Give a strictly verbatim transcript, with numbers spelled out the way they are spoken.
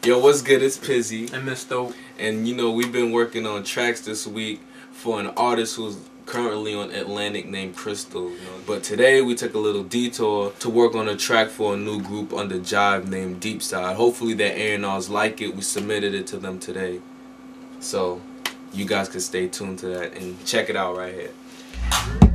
Yo, what's good? It's Pizzi. And Mysto. And you know, we've been working on tracks this week for an artist who's currently on Atlantic named Crystal. You know? But today we took a little detour to work on a track for a new group under Jive named Deepside. Hopefully their A and Rs like it. We submitted it to them today. So you guys can stay tuned to that and check it out right here.